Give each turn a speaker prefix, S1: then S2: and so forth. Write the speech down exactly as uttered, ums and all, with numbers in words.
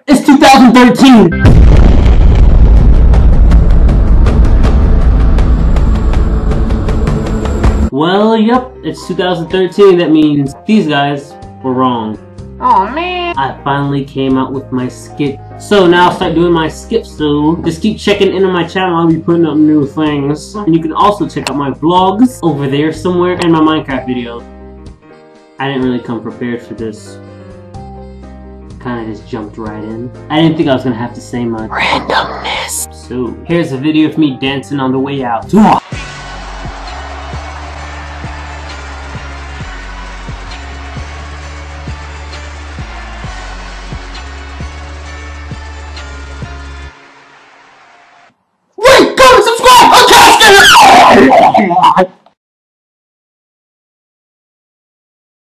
S1: It's two thousand thirteen! Well, yep, it's two thousand thirteen. That means these guys were wrong.
S2: Oh man.
S1: I finally came out with my skit. So now I'll start doing my skits, so just keep checking in on my channel. I'll be putting up new things. And you can also check out my vlogs over there somewhere and my Minecraft videos. I didn't really come prepared for this. Kinda just jumped right in. I didn't think I was gonna have to say much.
S2: Randomness.
S1: So, here's a video of me dancing on the way out.